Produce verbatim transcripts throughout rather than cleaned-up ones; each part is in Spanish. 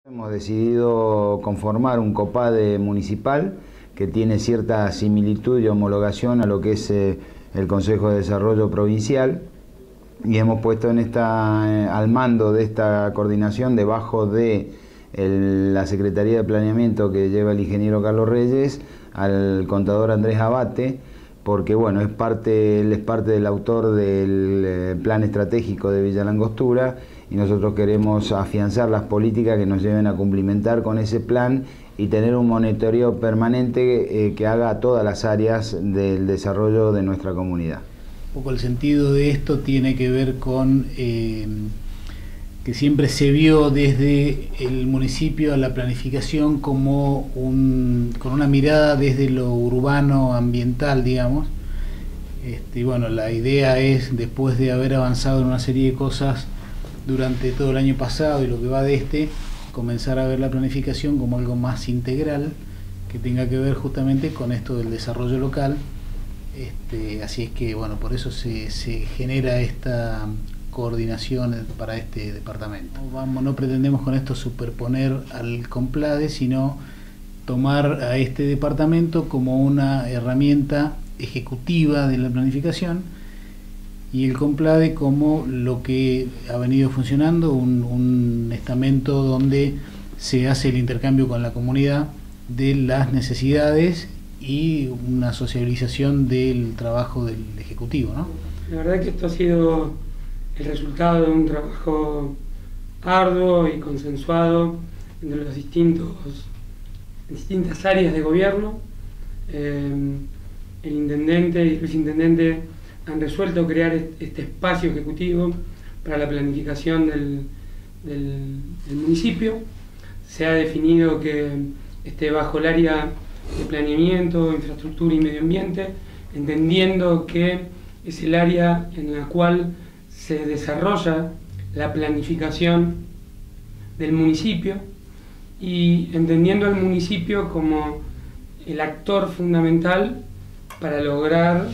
Hemos decidido conformar un COPADE municipal que tiene cierta similitud y homologación a lo que es eh, el Consejo de Desarrollo Provincial, y hemos puesto en esta, eh, al mando de esta coordinación, debajo de el, la Secretaría de Planeamiento que lleva el ingeniero Carlos Reyes, al contador Andrés Abate, porque bueno, es parte, él es parte del autor del eh, plan estratégico de Villa Langostura, y nosotros queremos afianzar las políticas que nos lleven a cumplimentar con ese plan y tener un monitoreo permanente eh, que haga a todas las áreas del desarrollo de nuestra comunidad. Un poco el sentido de esto tiene que ver con eh, que siempre se vio desde el municipio a la planificación como un, con una mirada desde lo urbano ambiental, digamos. Este, y bueno, la idea es, después de haber avanzado en una serie de cosas durante todo el año pasado y lo que va de este, comenzar a ver la planificación como algo más integral que tenga que ver justamente con esto del desarrollo local. Este, así es que bueno, por eso se, se genera esta coordinación para este departamento. No, vamos, no pretendemos con esto superponer al COMPLADE, sino tomar a este departamento como una herramienta ejecutiva de la planificación, y el COMPLADE como lo que ha venido funcionando, un, un estamento donde se hace el intercambio con la comunidad de las necesidades y una socialización del trabajo del Ejecutivo, ¿no? La verdad que esto ha sido el resultado de un trabajo arduo y consensuado entre los distintos, distintas áreas de gobierno. Eh, el intendente y el viceintendente han resuelto crear este espacio ejecutivo para la planificación del, del, del municipio. Se ha definido que esté bajo el área de planeamiento, infraestructura y medio ambiente, entendiendo que es el área en la cual se desarrolla la planificación del municipio, y entendiendo al municipio como el actor fundamental para lograr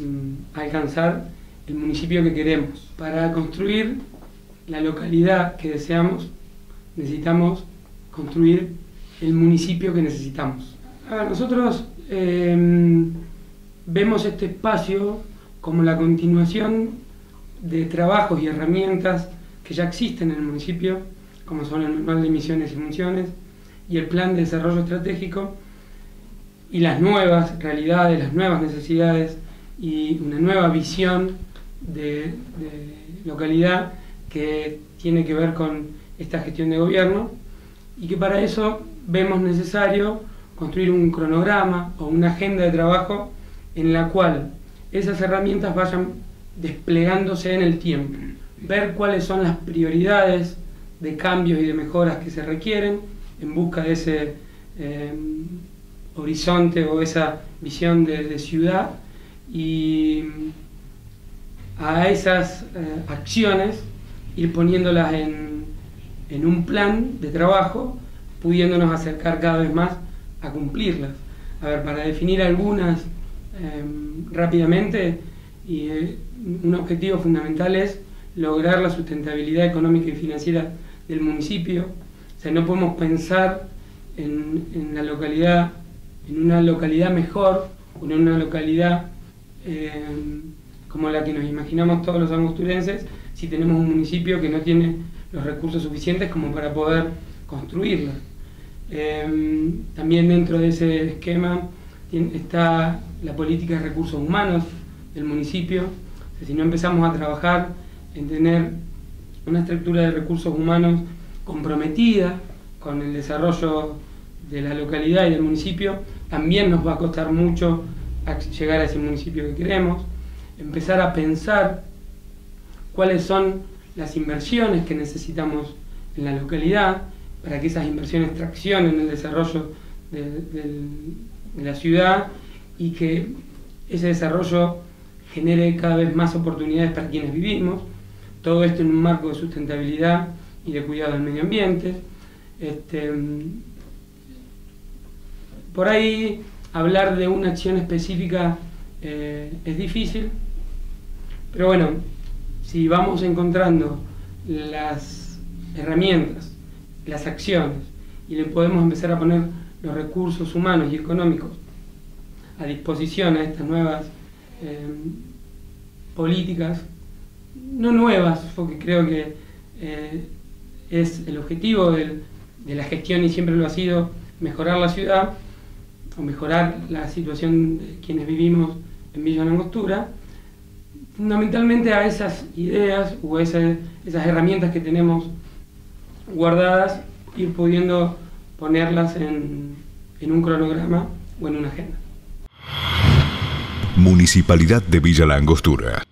alcanzar el municipio que queremos. Para construir la localidad que deseamos, necesitamos construir el municipio que necesitamos. A ver, nosotros eh, vemos este espacio como la continuación de trabajos y herramientas que ya existen en el municipio, como son el manual de misiones y funciones y el plan de desarrollo estratégico, y las nuevas realidades, las nuevas necesidades y una nueva visión de, de localidad que tiene que ver con esta gestión de gobierno, y que para eso vemos necesario construir un cronograma o una agenda de trabajo en la cual esas herramientas vayan desplegándose en el tiempo, ver cuáles son las prioridades de cambios y de mejoras que se requieren en busca de ese eh, horizonte o esa visión de, de ciudad, y a esas eh, acciones ir poniéndolas en, en un plan de trabajo, pudiéndonos acercar cada vez más a cumplirlas. A ver, para definir algunas eh, rápidamente, y eh, un objetivo fundamental es lograr la sustentabilidad económica y financiera del municipio. O sea, no podemos pensar en, en la localidad, en una localidad mejor o en una localidad Eh, como la que nos imaginamos todos los angosturenses, si tenemos un municipio que no tiene los recursos suficientes como para poder construirla. Eh, también dentro de ese esquema está la política de recursos humanos del municipio. O sea, si no empezamos a trabajar en tener una estructura de recursos humanos comprometida con el desarrollo de la localidad y del municipio, también nos va a costar mucho llegar a ese municipio que queremos. Empezar a pensar cuáles son las inversiones que necesitamos en la localidad para que esas inversiones traccionen el desarrollo de, de, de la ciudad, y que ese desarrollo genere cada vez más oportunidades para quienes vivimos. Todo esto en un marco de sustentabilidad y de cuidado del medio ambiente. Este, por ahí hablar de una acción específica eh, es difícil, pero bueno, si vamos encontrando las herramientas las acciones y le podemos empezar a poner los recursos humanos y económicos a disposición a estas nuevas eh, políticas, no nuevas, porque creo que eh, es el objetivo del, de la gestión y siempre lo ha sido mejorar la ciudad o mejorar la situación de quienes vivimos en Villa La Angostura, fundamentalmente a esas ideas o a esa, esas herramientas que tenemos guardadas, ir pudiendo ponerlas en, en un cronograma o en una agenda. Municipalidad de Villa La Angostura.